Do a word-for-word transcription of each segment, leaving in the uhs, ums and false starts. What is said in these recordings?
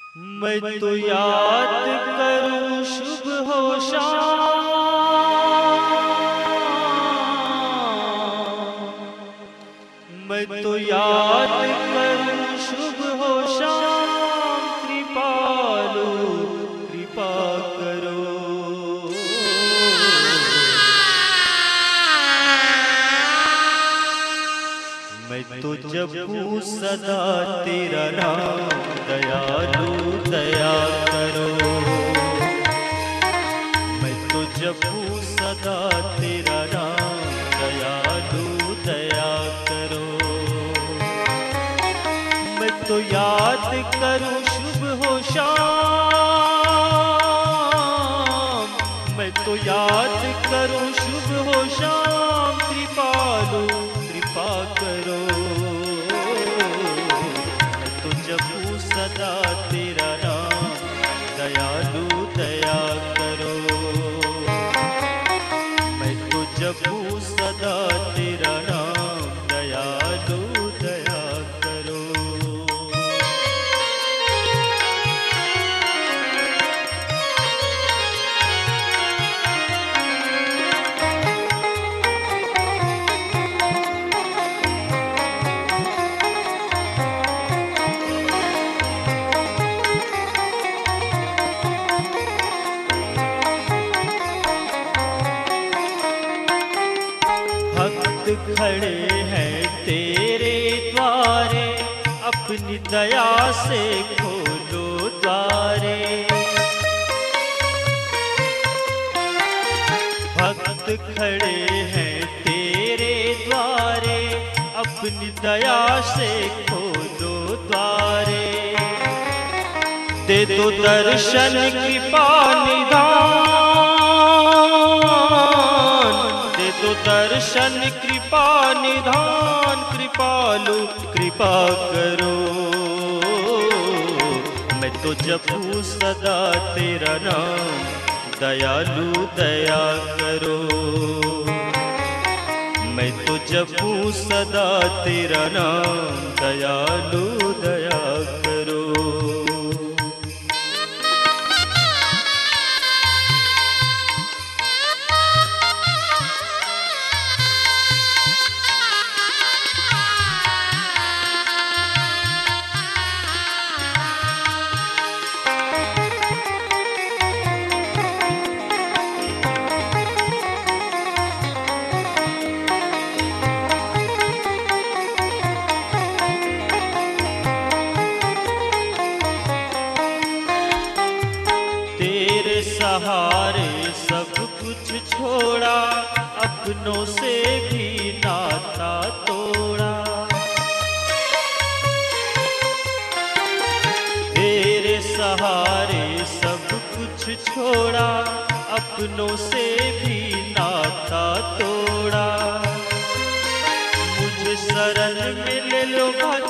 मैं तो याद करूं शुभ हो शाम, मैं तो याद करूं शुभ हो शाम, कृपालु कृपा करो। मैं तो जपूं सदा तेरा नाम, दयालु दया करो। मैं तो जपूं सदा तेरा नाम, दयालु दया करो। मैं तो याद करूं शुभ हो शाम, मैं तो याद करूं शुभ हो शाम, कृपालु कृपा करो। मैं तो जपूं सदा तेरा नाम, दयालु दया करो। मैं तो जपूं सदा तेरा नाम, दयालु दया करो। खड़े हैं तेरे द्वारे, अपनी दया से खोलो द्वारे। भक्त खड़े हैं तेरे द्वारे, अपनी दया से खोलो द्वारे। दे दो दर्शन कृपा निधान, दे दो दर्शन कृपा निधान, कृपालु कृपा करो। मैं तो जपूं सदा तेरा नाम, दयालु दया करो। मैं तो जपूं सदा तेरा नाम, दयालु दया करो। सहारे सब कुछ छोड़ा, अपनों से भी नाता तोड़ा। तेरे सहारे सब कुछ छोड़ा, अपनों से भी नाता तोड़ा। मुझे शरण में ले लो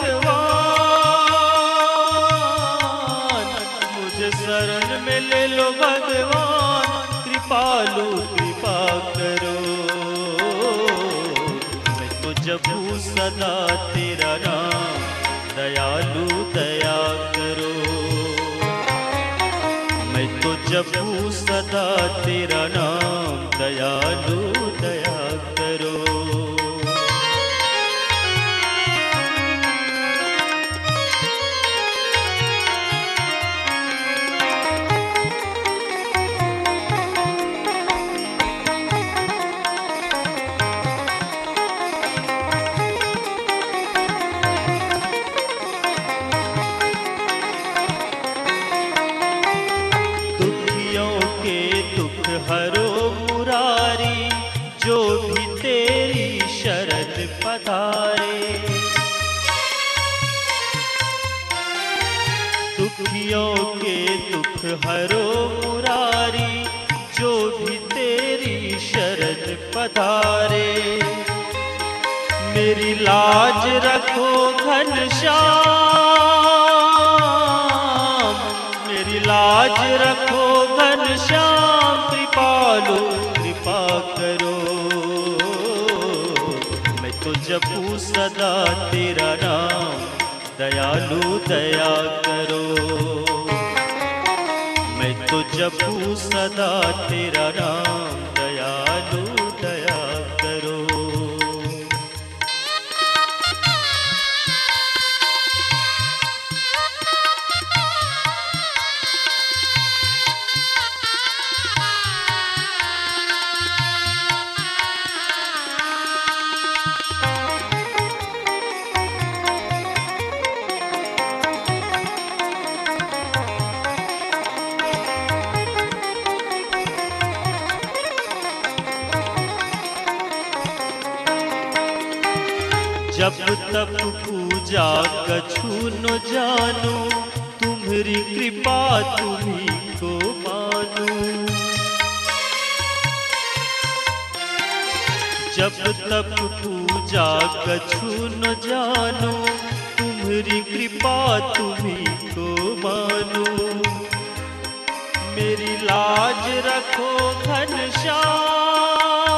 भगवान, मुझे शरण में ले लो भगवान, कृपालु कृपा करो। मैं तो जपूं सदा तेरा नाम, दयालु दया करो। मैं तो जपूं सदा तेरा नाम, दयालु दया करो। हरो मुरारी, जो भी तेरी शरण पधारे। दुखियों के दुख हरो मुरारी, जो भी तेरी शरण पधारे। मेरी लाज रखो घनश्याम, मेरी लाज रखो घनश्याम, कृपालु कृपा करो। मैं तो जपूं सदा तेरा नाम, दयालु दया करो। जपू सदा तेरा नाम, दयालु दया करो। जब तप पूजा कछु न जानू, तुम्हारी कृपा तुम्ही को मानू। जब तप पूजा कछु न जानू, तुम्हारी कृपा तुम्ही को मानू। मेरी लाज रखो घनश्याम,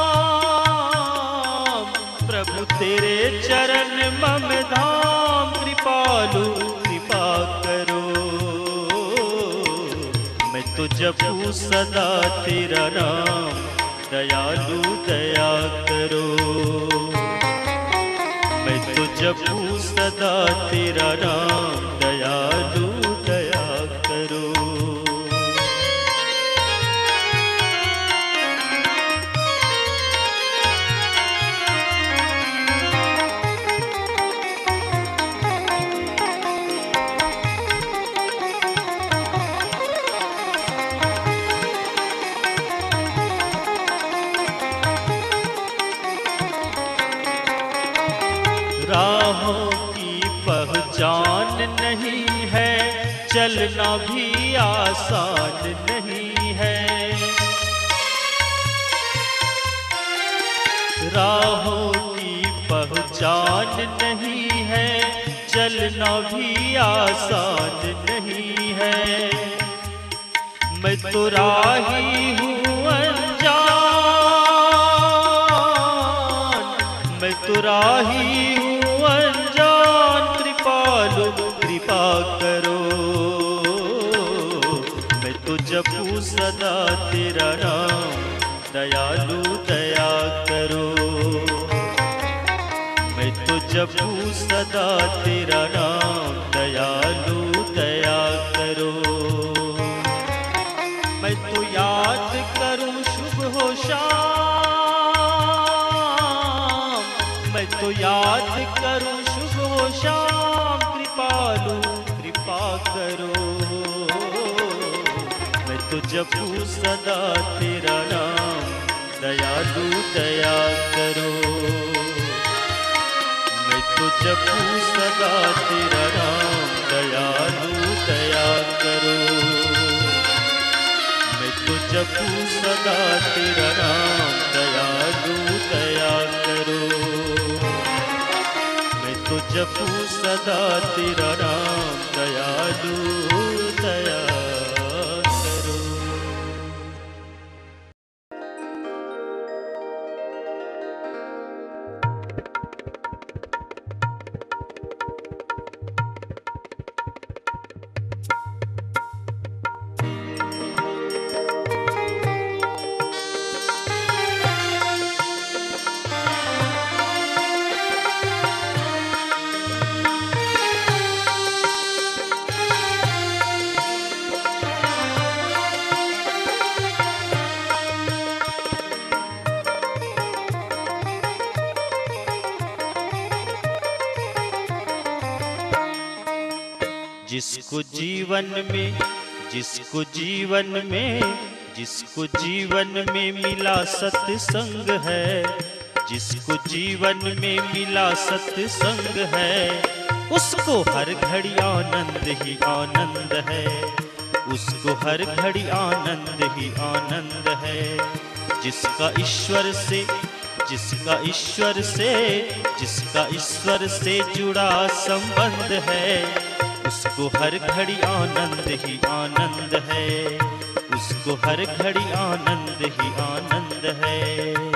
प्रभु तेरे चरण मम धाम। कृपालु कृपा करो, मैं तो जपू सदा तेरा नाम, दयालु दया करो। मैं तो जपू सदा तेरा नाम, दयालु दया करो। राहों की पहचान नहीं है, चलना भी आसान नहीं है। राहों की पहचान नहीं है, चलना भी आसान नहीं है। मैं तो राही हूँ अनजान, मैं तो राही हूँ अनजान। कृपालु कृपा करो, मैं तो जपू सदा तेरा नाम, दयालु दया करो। मैं तो जपू सदा तेरा नाम, दयालु दया करो। मैं तो याद करूं शुभ हो शाम, मैं तो याद करूं शुभ हो शाम। कृपालु कृपा करो, मैं तो जपू सदा तेरा नाम, दयालु दया करो। मैं तो जपू सदा तेरा नाम, दयालु दया करो। मैं तो जपू सदा तेरा नाम, दयालु दया करो। मैं तो जपू सदा तेरा नाम, दयालु दया करो। जिसको जीवन में जिसको जीवन में जिसको जीवन में मिला सत्संग है, जिसको जीवन में मिला सत्संग है, उसको हर घड़ी आनंद ही आनंद है, उसको हर घड़ी आनंद ही आनंद है। जिसका ईश्वर से जिसका ईश्वर से जिसका ईश्वर से जुड़ा संबंध है, उसको हर घड़ी आनंद ही आनंद है, उसको हर घड़ी आनंद ही आनंद है।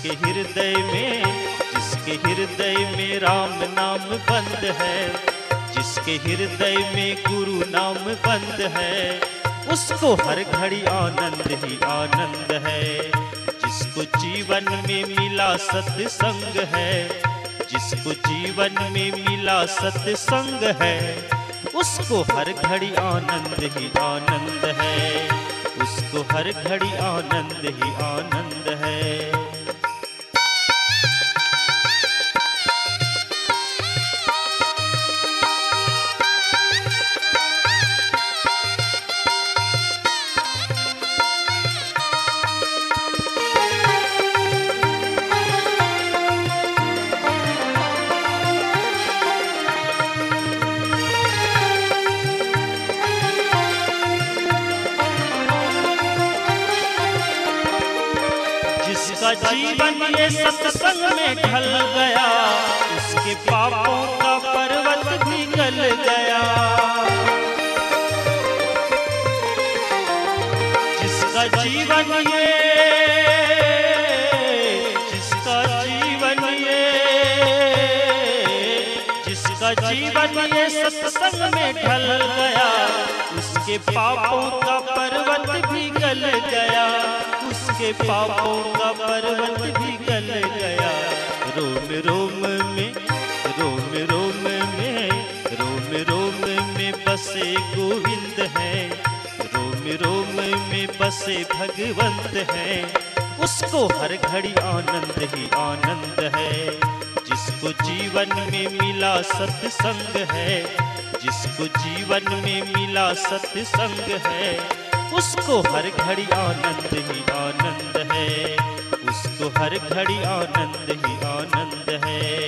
जिसके हृदय में जिसके हृदय में राम नाम बंद है, जिसके हृदय में गुरु नाम बंद है, उसको हर घड़ी आनंद ही आनंद है। जिसको जीवन में मिला सत्संग है, जिसको जीवन में मिला सत्संग है, उसको हर घड़ी आनंद ही आनंद है, उसको हर घड़ी आनंद ही आनंद है। जिसका जीवन ये सत्संग में ढल गया, उसके पापों का पर्वत भी गल गया। जिसका जीवन ये जिसका जीवन ये जिसका जीवन ये सत्संग में ढल गया, उसके पापों का पर्वत भी गल गया, उसके पापों का पर्वत भी गल गया। रोम रोम में रोम रोम में रोम रोम में बसे गोविंद है, रोम रोम में बसे भगवंत है, उसको हर घड़ी आनंद ही आनंद है। जिसको जीवन में मिला सत्संग है, जिसको जीवन में मिला सत्संग है, उसको हर घड़ी आनंद ही आनंद है, उसको हर घड़ी आनंद ही आनंद है।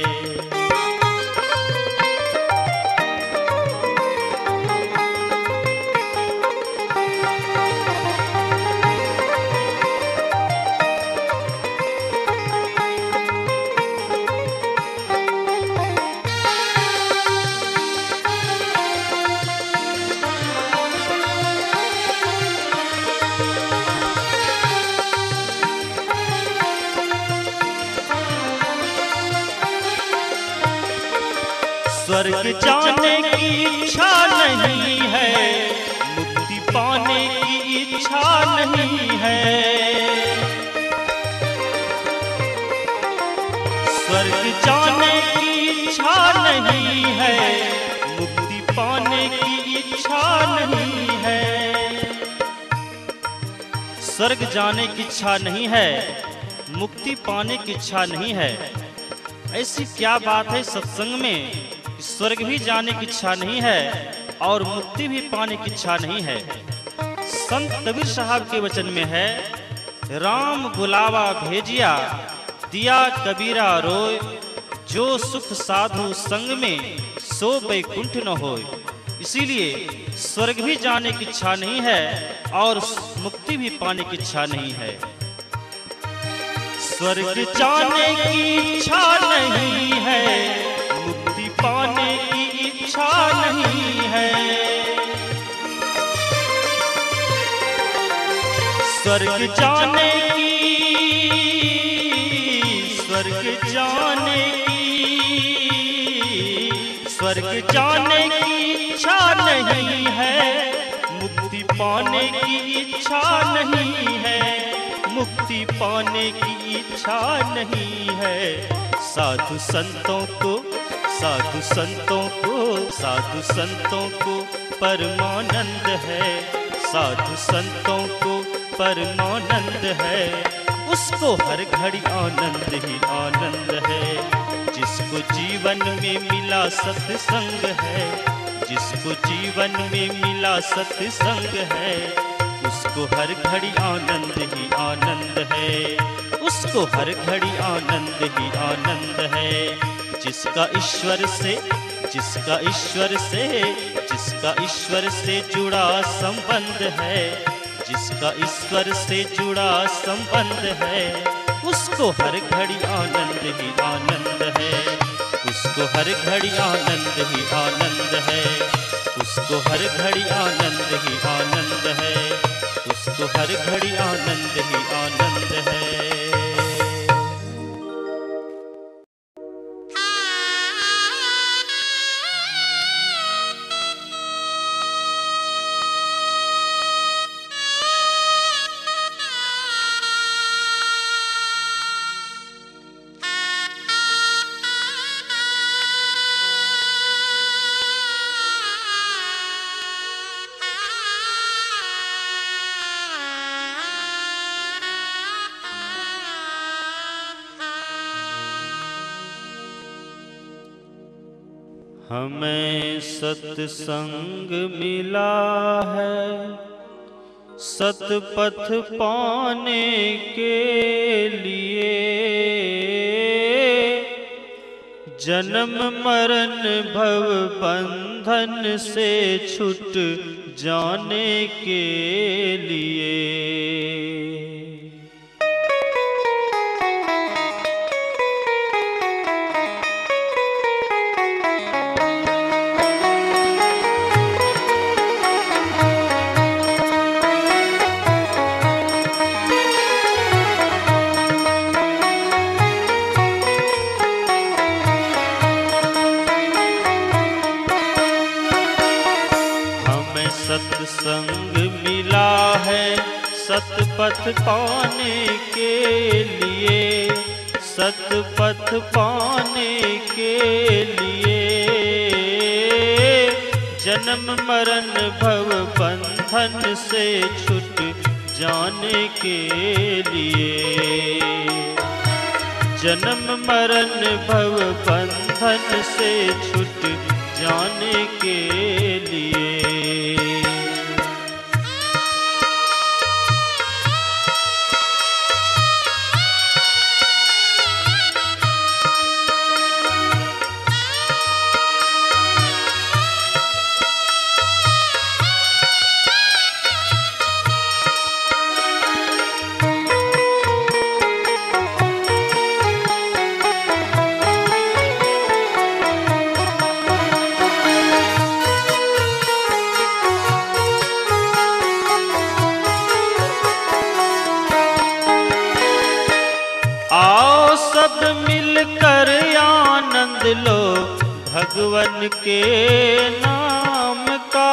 स्वर्ग जाने की इच्छा नहीं है, मुक्ति पाने की इच्छा नहीं है। स्वर्ग जाने की इच्छा नहीं है, मुक्ति पाने की इच्छा नहीं है। स्वर्ग जाने की इच्छा नहीं है, मुक्ति पाने की इच्छा नहीं है। ऐसी क्या बात है सत्संग में, स्वर्ग भी जाने की इच्छा नहीं है और मुक्ति भी पाने की इच्छा नहीं है। संत कबीर साहब के वचन में है, राम बुलावा भेजिया दिया कबीरा रोय, जो सुख साधु संग में सो बैकुंठ न होय। इसीलिए स्वर्ग भी जाने की इच्छा नहीं है और मुक्ति भी पाने की इच्छा नहीं है। स्वर्ग जाने की इच्छा नहीं है, मुक्ति पाने की इच्छा नहीं है। स्वर्ग जाने की स्वर्ग जाने की स्वर्ग जाने की इच्छा नहीं है, मुक्ति पाने की इच्छा नहीं है, मुक्ति पाने की इच्छा नहीं है। साधु संतों को साधु संतों को साधु संतों को परमानंद है, साधु संतों को परमानंद है, उसको हर घड़ी आनंद ही आनंद है। जिसको जीवन में मिला सत्संग है, जिसको जीवन में मिला सत्संग है, उसको हर घड़ी आनंद ही आनंद है, उसको हर घड़ी आनंद ही आनंद है। जिसका ईश्वर से जिसका ईश्वर से जिसका ईश्वर से जुड़ा संबंध है, जिसका ईश्वर से जुड़ा संबंध है, उसको हर घड़ी आनंद ही आनंद है, उसको हर घड़ी आनंद ही आनंद है, उसको हर घड़ी आनंद ही आनंद है, उसको हर घड़ी आनंद ही आनंद है। हमें सत्संग मिला है सतपथ पाने के लिए, जन्म मरण भव बंधन से छूट जाने के लिए। सत्संग मिला है सतपथ पाने के लिए, सतपथ पाने के लिए, जन्म मरण भव बंधन से छूट जाने के लिए, जन्म मरण भव बंधन से छूट जाने के लिए। सब मिलकर आनंद लो भगवन के नाम का,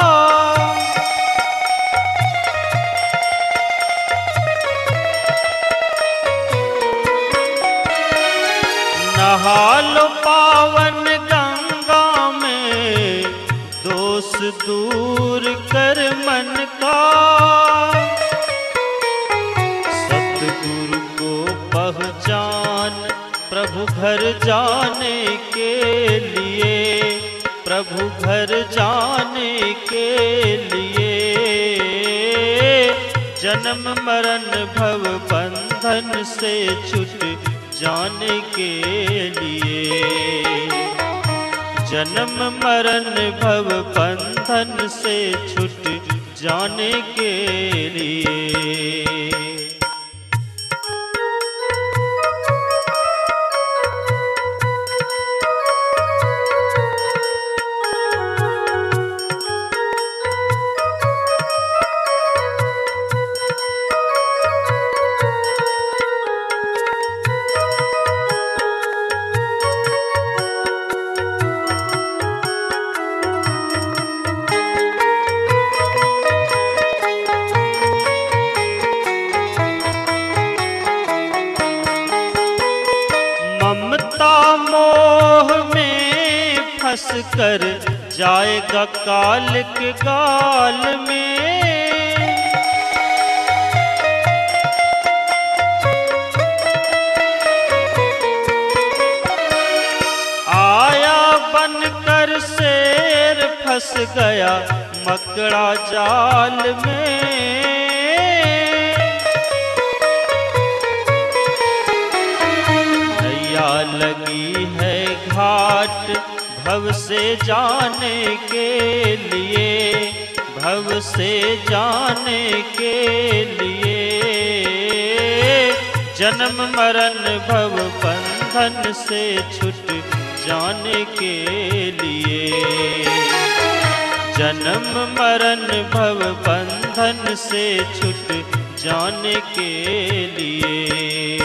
नहा लो पावन गंगा में दोष दूर कर मन का, सतगुरु को पहचान प्रभु घर जाने के लिए, प्रभु घर जाने के लिए, जन्म मरण भव बंधन से छूट जाने के लिए, जन्म मरण भव बंधन से छूट जाने के लिए। ममता मोह में फंस कर जाएगा काल के गाल में, आया बनकर शेर फंस गया मकड़ा जाल में, लगी है घाट भव से जाने के लिए, भव से जाने के लिए, जन्म मरण भव बंधन से छूट जाने के लिए, जन्म मरण भव बंधन से छूट जाने के लिए।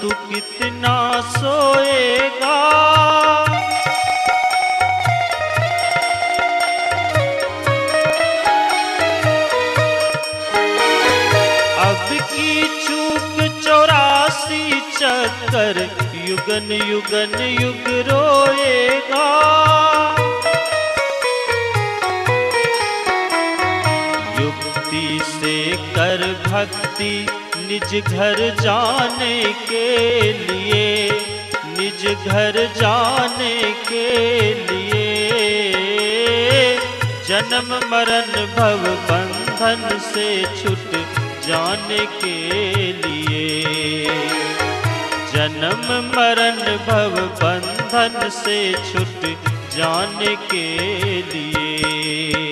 तू कितना सोएगा। अब की चूक चौरासी चक्कर युगन युगन युग रोएगा। युक्ति से कर भक्ति निज घर जाने के लिए, निज घर जाने के लिए। जन्म मरण भव बंधन से छूट जाने के लिए, जन्म मरण भव बंधन से छूट जाने के लिए।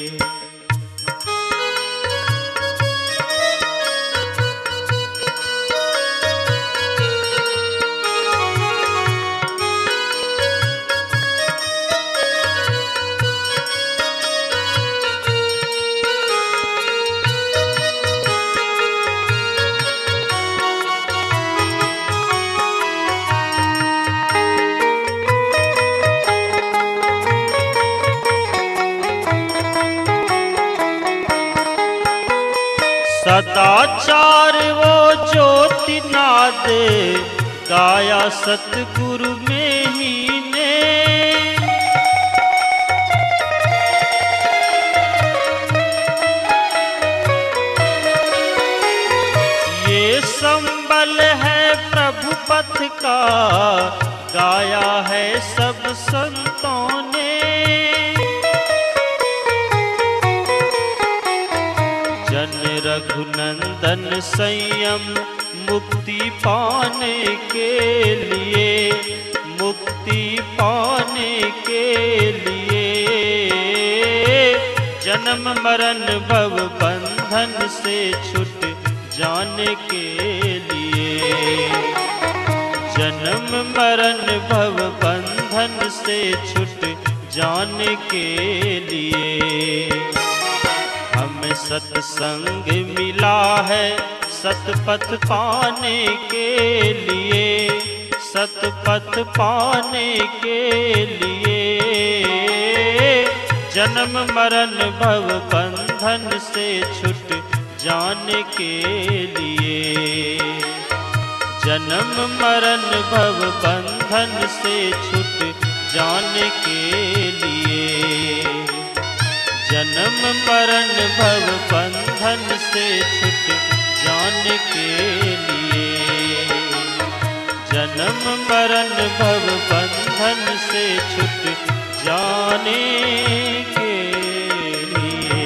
सदाचार वो ज्योति नाद गाया सतगुरु में ही ने। ये संबल है प्रभु पथ का गाया है सब संतों ने। जन रघुनंदन संयम मुक्ति पाने के लिए, मुक्ति पाने के लिए। जन्म मरण भव बंधन से छूट जाने के लिए, जन्म मरण भव बंधन से छूट जाने के लिए। हमें सत्संग मिला है सतपथ पाने के लिए, सतपथ पाने के लिए। जन्म मरण भव बंधन से छूट जाने के लिए, जन्म मरण भव बंधन से छूट जाने के लिए। जन्म मरण भव बंधन से छूट जाने के लिए, जन्म मरण भव बंधन से छूट जाने के लिए।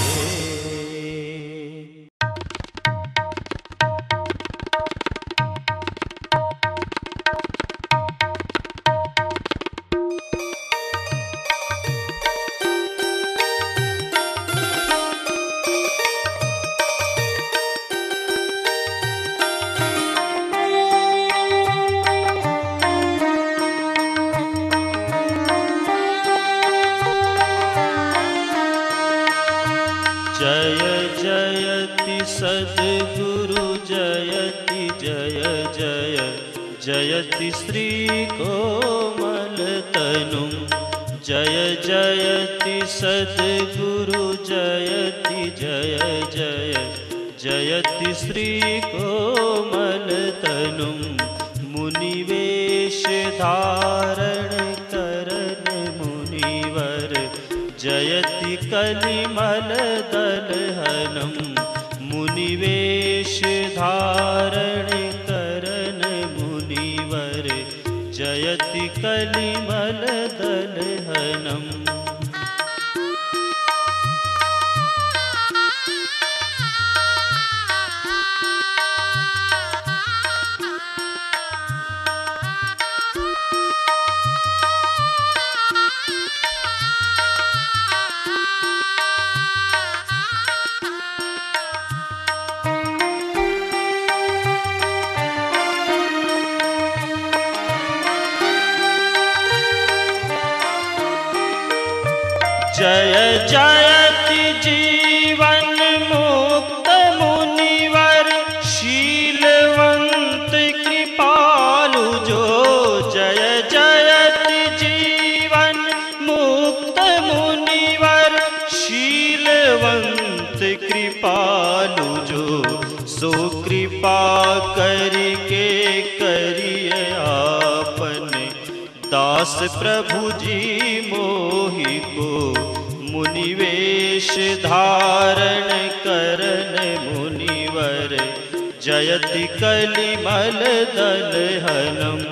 जय जयति सद्गुरु जयति जय जय जयति श्री कोमल तनु। जय जयति सद्गुरु जयति जय जय जयति श्री कोमल तनु। मुनिवेश धारण करन मुनिवर जयति कलिमल दलहनम। मुनिवेश धारण करन मुनिवर जयति कलिमल दलहनम। जय जयति जीवन मुक्त मुनिवर शीलवंत कृपा कृपालु जो सो कृपा करके करिए आपने दास प्रभु जी मोहि को मुनिवेश धारण करन मुनिवर जयति कलिमल दलहनम।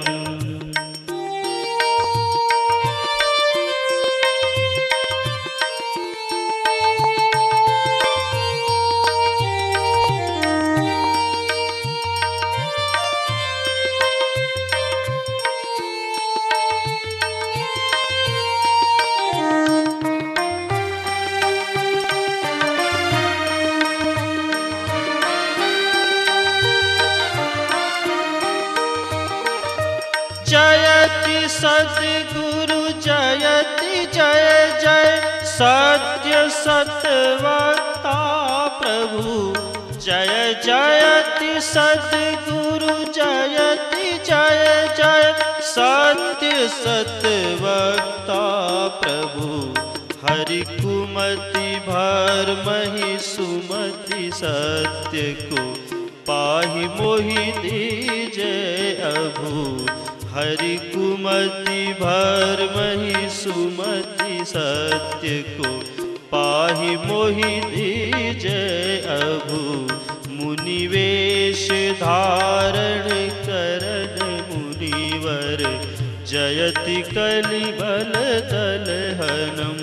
जयति सद्गुरु जयति जय जय सत्य सतवक्ता प्रभु जय जयति सद्गुरु जयति जय जय सत्य सतवक्ता प्रभु हरि कुमति भर महि सुमति सत्य को पाहि मोहि दीजे अभू हरि कुमति भर महि सुमति सत्य को पाहि मोहि दीजे अभु मुनिवेश धारण करन मुनिवर जयति कलिबल दलहनम।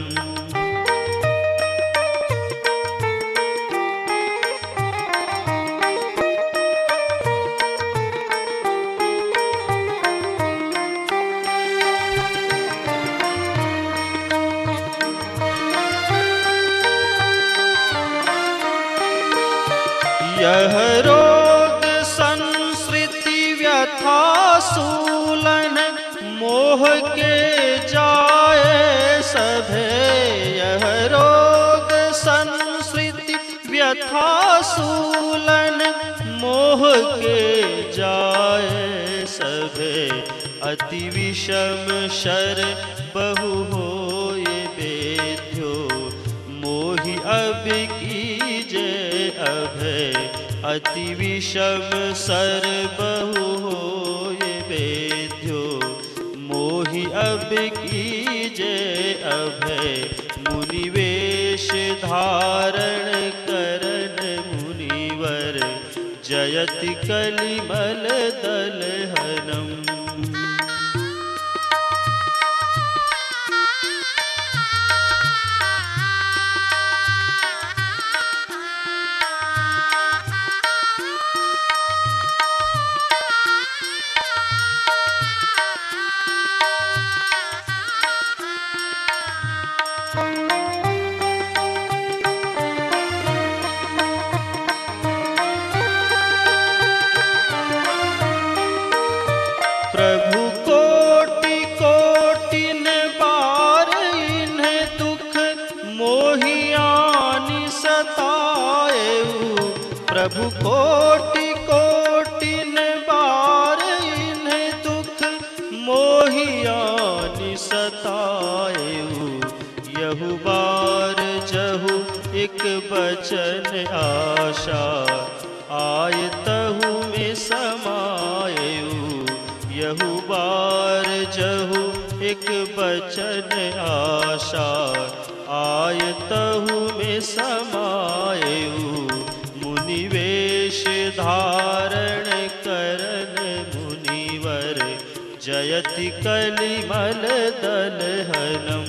यह रोग संस्कृति व्यथा सूलन मोह के जाए सभे यह रोग संस्कृति व्यथा सूलन मोह के जाए सभे अति विषम शर बहु होए वेद्यो मोहि अब कीजे अभय अति विषम सर बहु होए वेद्यो मोहि अब कीजे अभय मुनिवेश धारण करन मुनिवर जयति कलिमल दलहनम। प्रभु कोटि कोटिन बार इन्हें दुख मोहियानि सताएऊ प्रभु कोटि कोटिन बार इन्हें दुख मोहियानि सताएऊ यहु बार जहु एक बचन आशा आय तहु में समाएऊ यहु बार जहु एक बचन आशा आय तहु में समाएऊ मुनिवेश धारण करन मुनिवर जयति कलिमल दलहनम।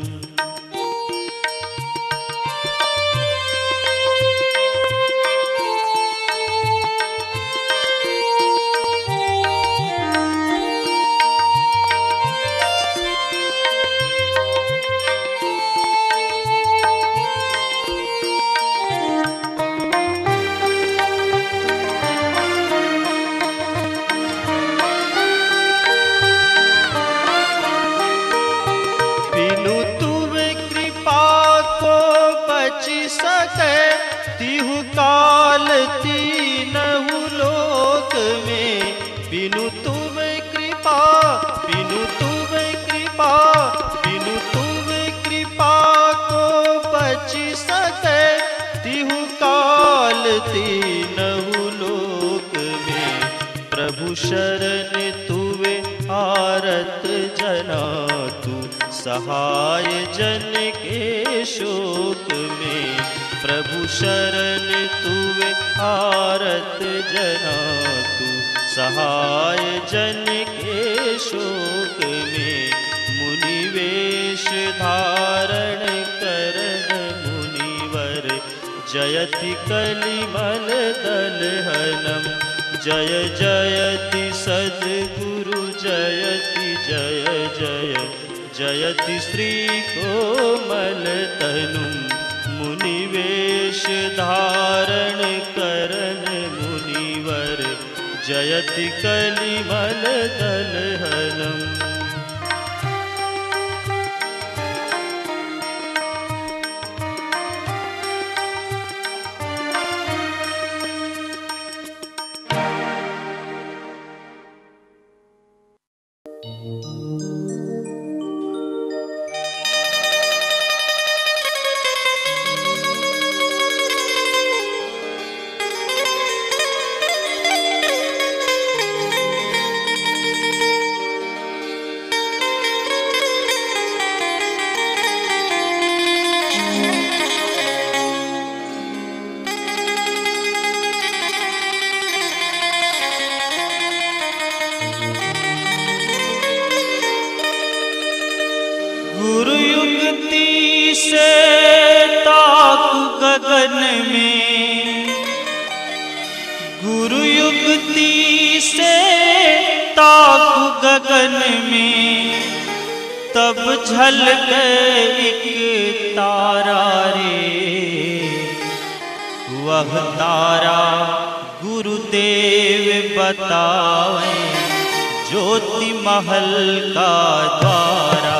तिहु काल तीनहु लोक में बिनु तुम कृपा बिनु तुम कृपा बिनु तुम कृपा को बच सके तिहु काल तीनहु लोक में, प्रभु शरण तुवे आरत जना, तू सहाय जन के शोक में। प्रभु शरण तुवे आरत जना, तू सहाय जन के शोक में। मुनिवेश धारण करन मुनिवर, जयति कलिमल दलहनम। जय जयति सद्गुरु जयति जय जय, जयति श्री कोमल तनुम। मुनिवेश धारण करन मुनिवर, जयति कलिमल दलहनम। गुरु युक्ति से ताकू गगन में, गुरु युक्ति से ताकू गगन में, तब झलक एक तारा रे। वह तारा गुरुदेव बतावे, ज्योति महल का द्वारा।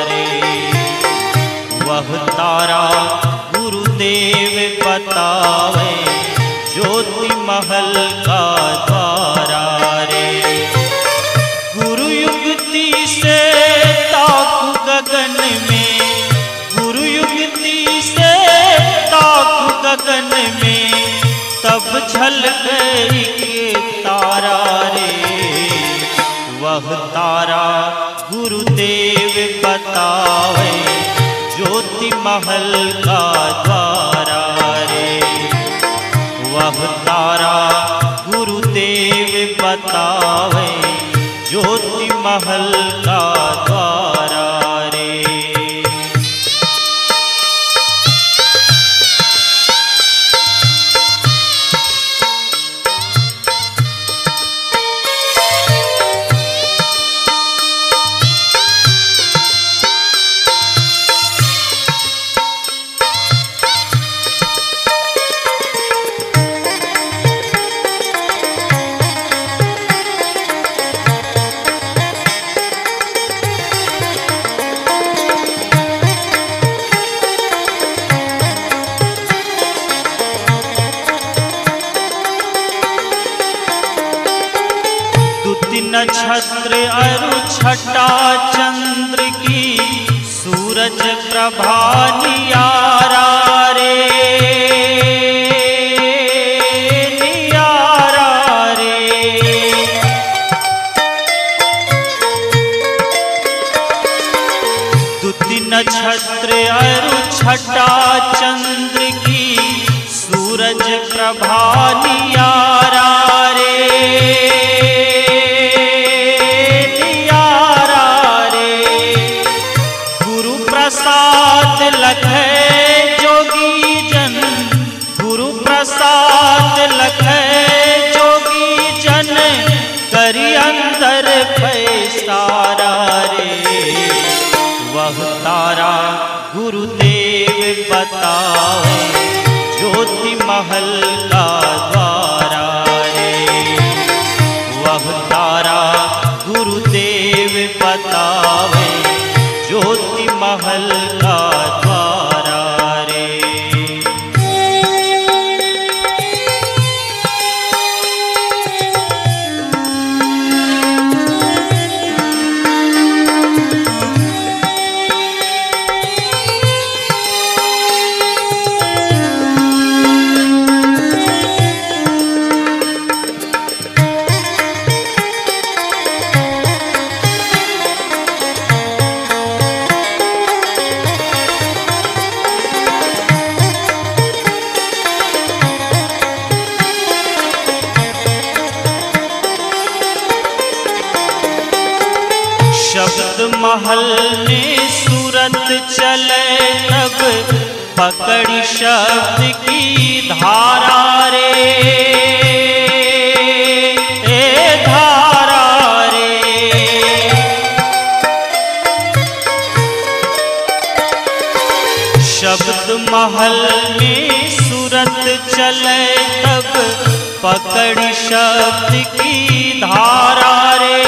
वह तारा गुरुदेव बतावे, ज्योति महल का द्वारा रे। गुरु युक्ति से ताकू गगन में, गुरु युक्ति से ताकू गगन में, तब झलक एक तारा रे। वह तारा गुरुदेव बतावे, ज्योति महल का द्वारा रे। वह तारा गुरुदेव बतावे, ज्योति महल का द्वारा रे। नक्षत्र अरु छटा चंद्र की, सूरज प्रभा नियारा रे, नियारा रे। दुति नक्षत्र अरु छटा चंद्र की, सूरज प्रभा नियारा रे। प्रसाद लखै जोगी जन, गुरु प्रसाद लखै जोगी जन, करी अंदर पैसारा रे। वह तारा गुरुदेव बतावे, ज्योति महल का द्वारा रे। वह तारा गुरुदेव बतावे, ज्योति महल का द्वारा रे। सूरत चले तब पकड़ी शब्द की धारा रे, ए धारा रे। शब्द महल में सूरत चले तब पकड़ी शब्द की धारा रे,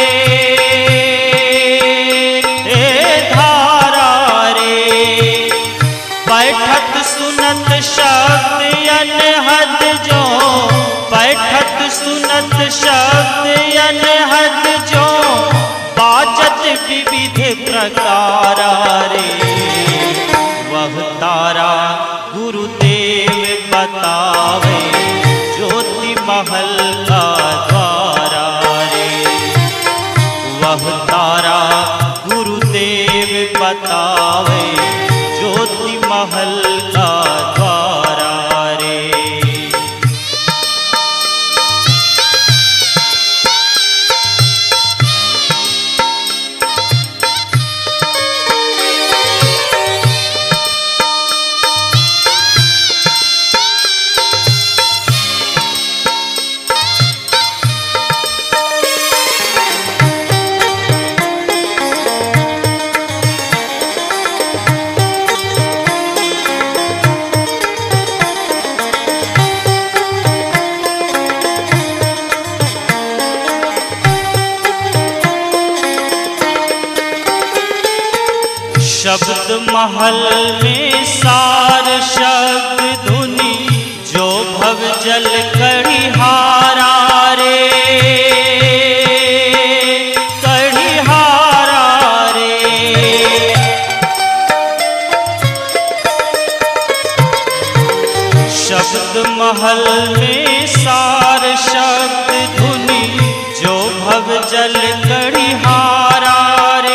ए धारा रे। बैठत सुनत शब्द अनहद जो, बैठत सुनत शब्द अनहद जो, बाजत विविध प्रकार रे। वह तारा गुरुदेव बतावे ज्योति महल का द्वारा रे। वह तारा गुरुदेव बतावे ज्योति महल का द्वारा रे। शब्द महल में सार शब्द धुनि जो भव जल कड़िहारा रे, कड़िहारा रे। शब्द महल में सार शब्द धुनि जो भव जल कड़िहारा रे,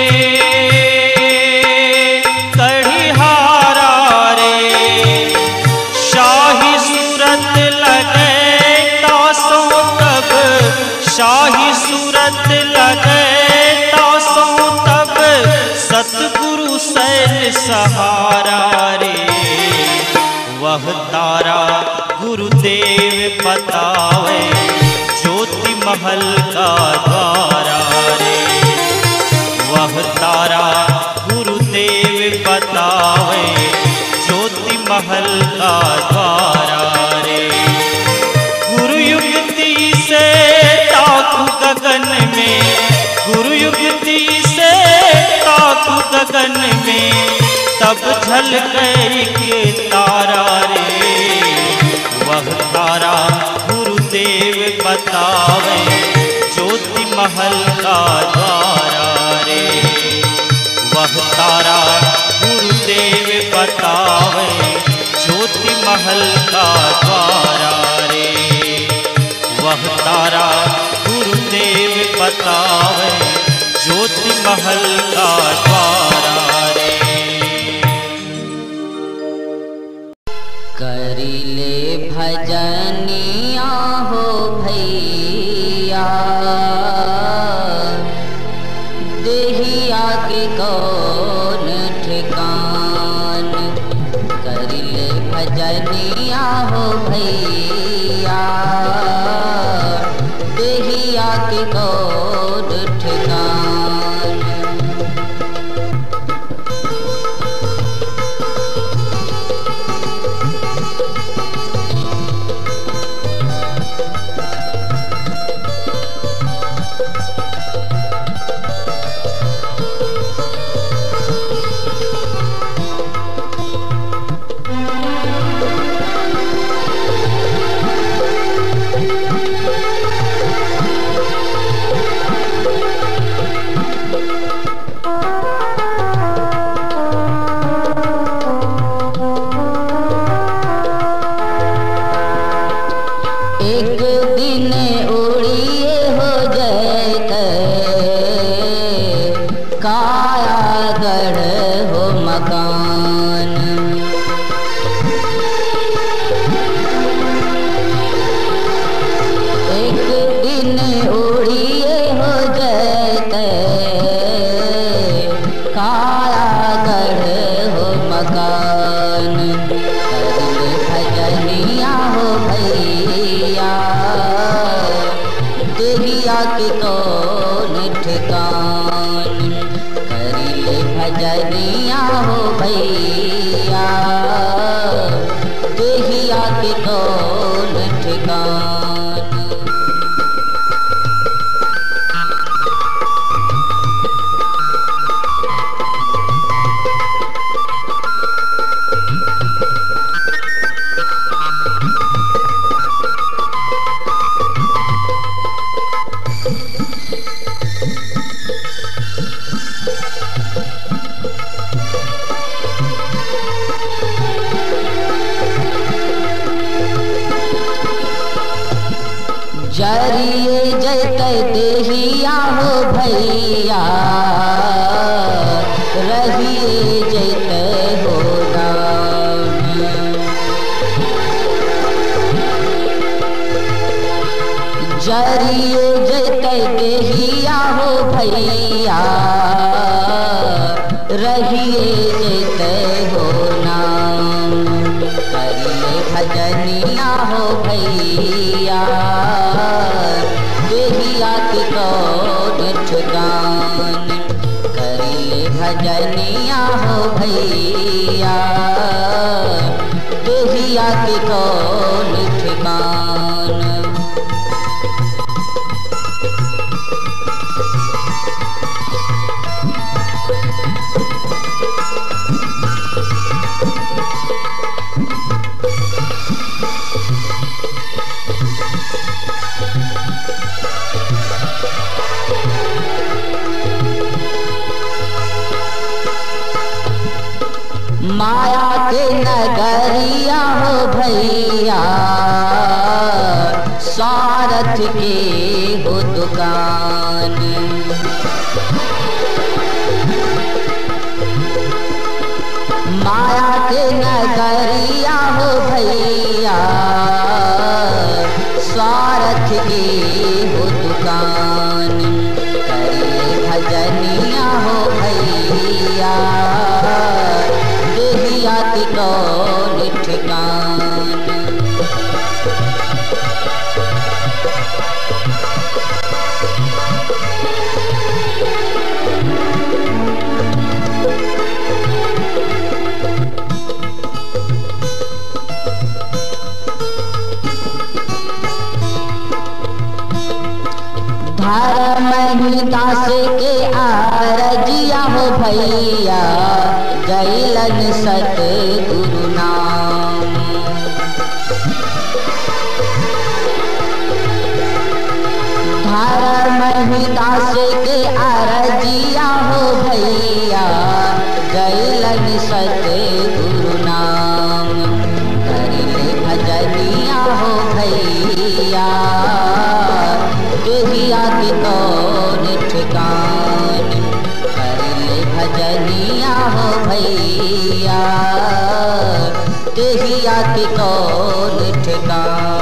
शाही सूरत लगे तासों तब सतगुरु सैन सहारा रे। वह तारा गुरुदेव बतावे ज्योति महल का द्वारा रे। वह तारा गुरुदेव बतावे ज्योति महल का द्वारा रे। गुरु युक्ति से गगन में, गुरु युक्ति से ताकू गगन में, तब झलके के तारा रे। वह तारा गुरुदेव बतावे ज्योति महल का द्वारा रे। वह तारा गुरुदेव बतावे ज्योति महल का द्वारा रे। वह तारा गुरुदेव बतावे ज्योति महल का द्वारा रे। करिले भजनिया हो भैया, देहिया के कौन ठिकान। करिले भजनिया हो भैया, देहिया के कौन ठिकान। करिले भजनिया हो भैया देहिया के कौन ठिकान। करिले भजनिया हो भैया देहिया के कौन ठिकान। जरिए जैते देहिया हो भैया रहिए जैते हो राम। जरिए जैते देहिया हो भैया रहिए जैते हो नाम। करिए भजनिया हो भैया देहिया के कौन ठिकान। करिए भजनिया हो भैया देहिया के कौन ठिकान। माया के नगरिया हो भैया स्वार्थ के हो दुकान। माया के नगरिया हो भैया स्वार्थ के हो दुकान। करिए भजनिया हो भैया देहिया के कौन ठिकान। धर्म दास के आरजिया हो भैया गैलन सतगुरु नाम। धर्म दास के आरजिया हो भैया गैलन सतगुरु नाम। करिले भजनिया हो भैया देहिया के कौन ठिकान। करिले भजनिया हो भैया देहिया के कौन ठिकान।